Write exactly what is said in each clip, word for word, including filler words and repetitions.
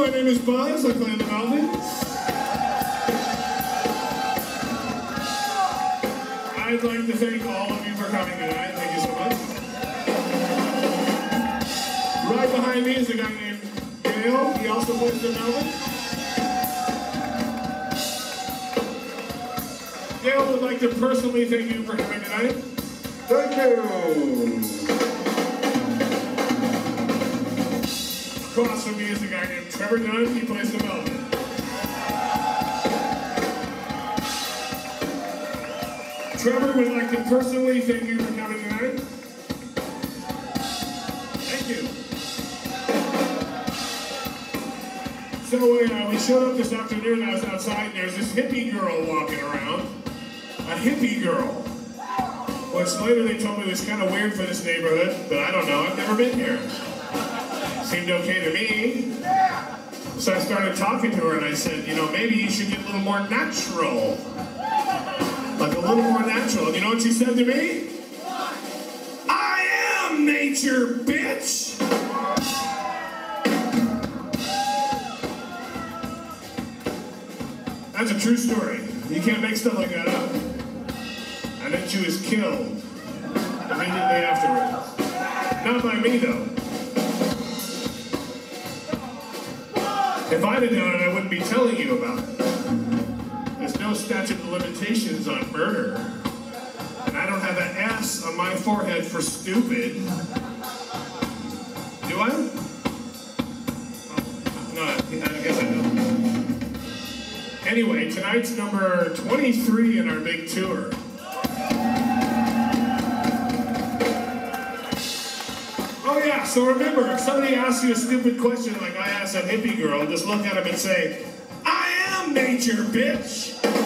my name is Buzz. I play the Melvins. I'd like to thank all of you for coming tonight. Thank you so much. Right behind me is a guy named Gail. He also plays the Melvins. Gail would like to personally thank you for coming tonight. Thank you. Across from me is a guy named Trevor Dunn. He plays the Melvins. Trevor would like to personally thank you for coming tonight. Thank you. So uh, we showed up this afternoon. I was outside, and there's this hippie girl walking around. A hippie girl. Which later they told me was kind of weird for this neighborhood, but I don't know. I've never been here. Seemed okay to me. So I started talking to her, and I said, you know, maybe you should get a little more natural. Like a little more natural. And you know what she said to me? I am nature, bitch! That's a true story. You can't make stuff like that up. And then she was killed immediately afterwards. Not by me, though. If I'd have done it, I wouldn't be telling you about it. There's no statute of limitations on murder. And I don't have an S on my forehead for stupid. Do I? No, I guess I don't. Anyway, tonight's number twenty-three in our big tour. Oh yeah, so remember, if somebody asks you a stupid question like I asked that hippie girl, just look at him and say, I am nature, bitch!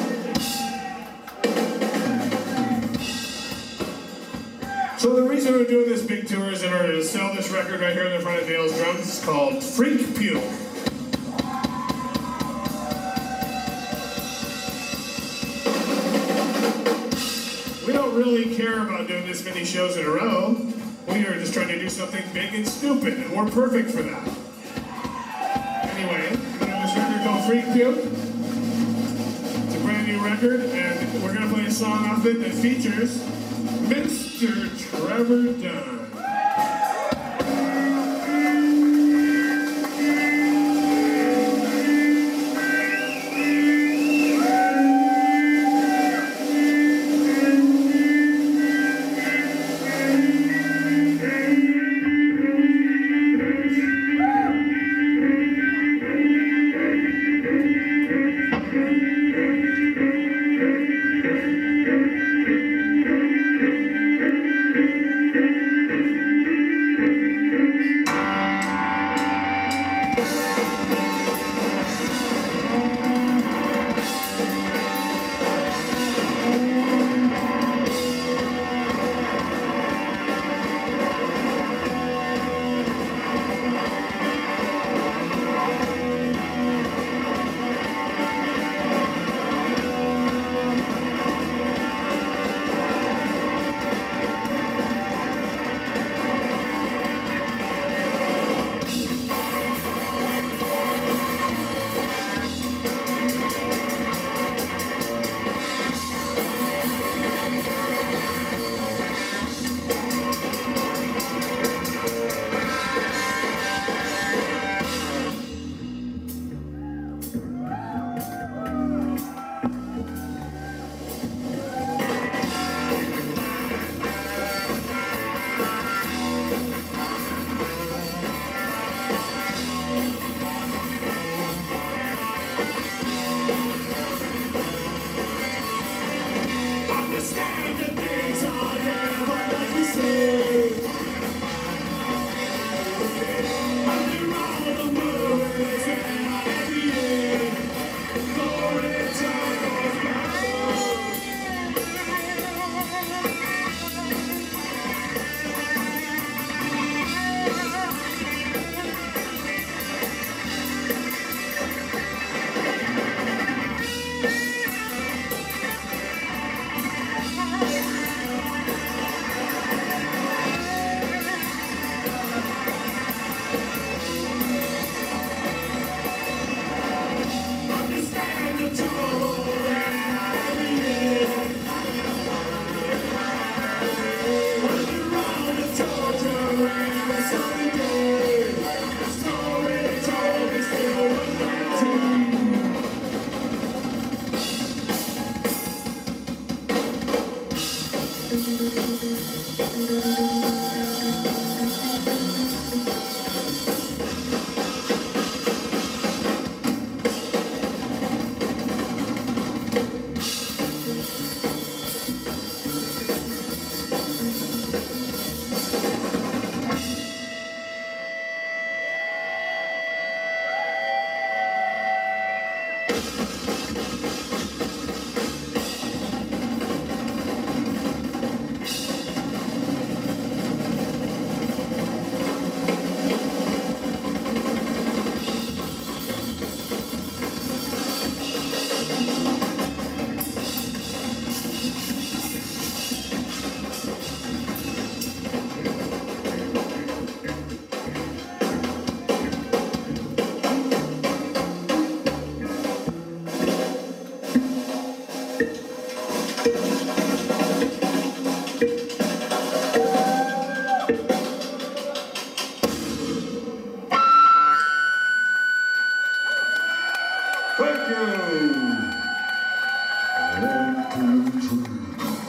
So the reason we're doing this big tour is in order to sell this record right here in the front of Dale's drums. It's called Freak Puke. We don't really care about doing this many shows in a row. We are just trying to do something big and stupid, and we're perfect for that. Anyway, we have this record called Freak Puke. It's a brand new record, and we're going to play a song off it that features Mister Trevor Dunn. Thank you. Thank you. One, two, three.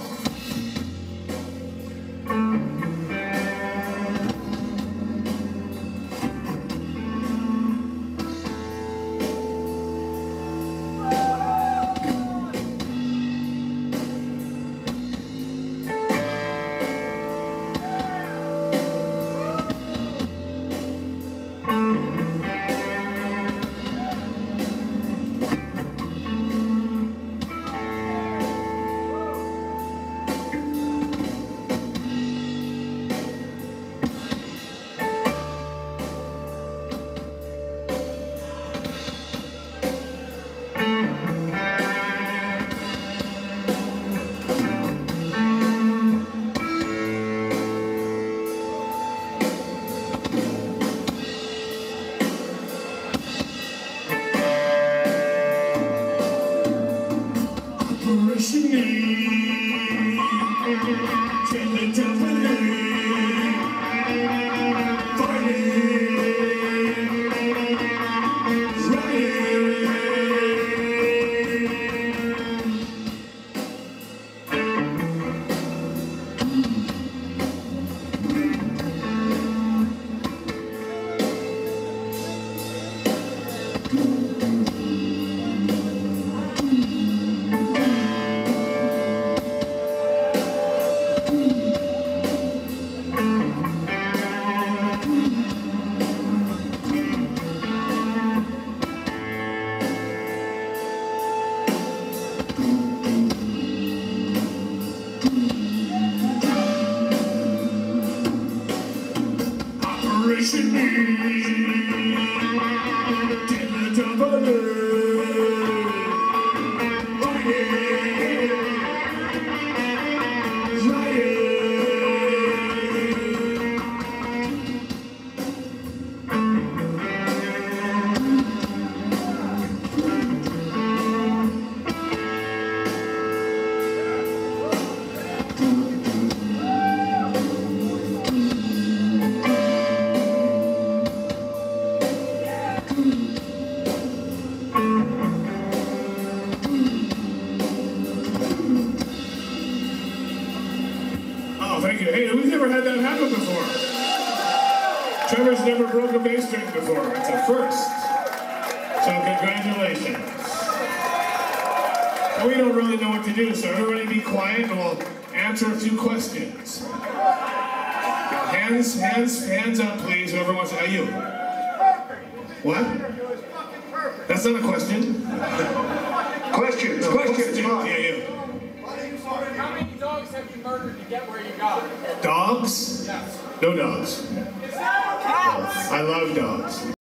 Operation Me, ten the double Oh, thank you. Hey, we've never had that happen before. Trevor's never broke a bass string before. It's a first. So congratulations. We don't really know what to do, so everybody be quiet and we'll answer a few questions. Hands, hands, hands up, please. Whoever wants to. Are you? What? That's not a question. Questions, No, questions. Yeah, you. How many dogs have you murdered to get where you got? Dogs? Yes. No dogs. I love dogs.